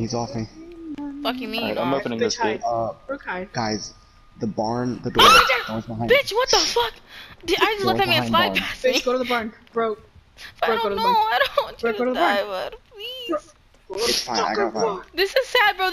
He's off me. Fuck you mean? I'm opening this gate. Guys, the barn, the door. Door's behind. Bitch, what the fuck? I just looked at me and slide past me. Bitch, go to the barn, bro. I don't know. I don't want you to die, bro. Please. It's fine. I got fire. This is sad, bro.